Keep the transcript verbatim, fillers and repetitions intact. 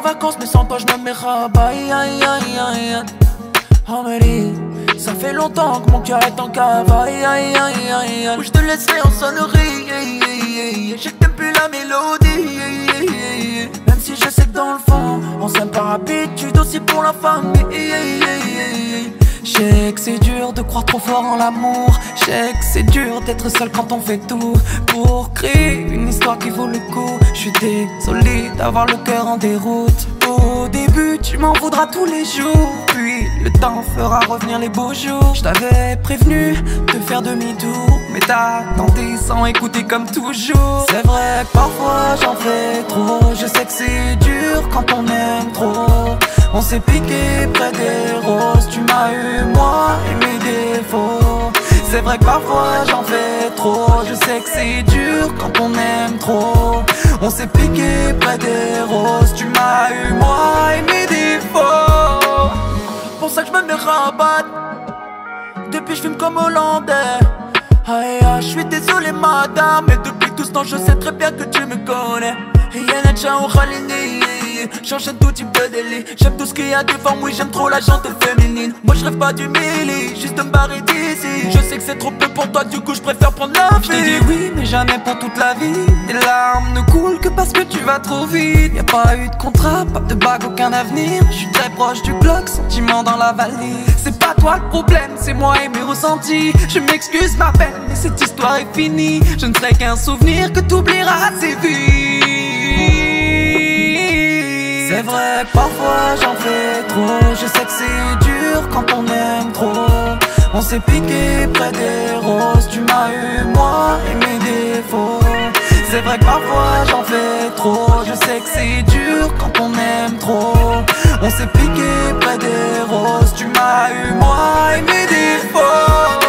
vacances mais sans toi je me mets rabat. Aïe aïe aïe aïe. Oh Mélie, ça fait longtemps que mon cœur est en cave. Aïe aïe aïe aïe. Oui je te laisserai en sonnerie. Je t'aime plus la mélodie. Même si je sais que dans le fond on s'aime par habitude aussi pour la famille. Je sais que c'est dur de croire trop fort en l'amour. Je sais que c'est dur d'être seul quand on fait tout pour créer une histoire qui vaut le coup. Je suis désolé d'avoir le cœur en déroute. Au début tu m'en voudras tous les jours, puis le temps fera revenir les beaux jours. Je t'avais prévenu de faire demi-tour, mais t'as tenté sans écouter comme toujours. C'est vrai que parfois j'en fais trop. Je sais que c'est dur quand on aime trop. On s'est piqué près des roses. Tu m'as eu moi et mes défauts. C'est vrai que parfois j'en fais trop. Je sais que c'est dur quand on aime trop. On s'est piqué près des roses. Tu m'as eu moi et mes défauts. Pour ça que je me mets rabat. Depuis je fume comme hollandais. Aïe aïe, je suis désolé madame, mais depuis tout ce temps je sais très bien que tu me connais. Rien ciao Khalini. J'enchaîne tout type de délit. J'aime tout ce qu'il y a devant moi, j'aime trop la jante féminine. Moi je rêve pas du milli, juste de me barrer d'ici. Je sais que c'est trop peu pour toi, du coup je préfère prendre la vie. Je t'ai dit oui, mais jamais pour toute la vie. Tes larmes ne coulent que parce que tu vas trop vite. Y'a pas eu de contrat, pas de bague, aucun avenir. Je suis très proche du bloc, sentiment dans la valise. C'est pas toi le problème, c'est moi et mes ressentis. Je m'excuse ma peine, mais cette histoire est finie. Je ne serai qu'un souvenir que t'oublieras assez vite. C'est vrai que parfois j'en fais trop. Je sais que c'est dur quand on aime trop. On s'est piqué près des roses. Tu m'as eu moi et mes défauts. C'est vrai que parfois j'en fais trop. Je sais que c'est dur quand on aime trop. On s'est piqué près des roses. Tu m'as eu moi et mes défauts.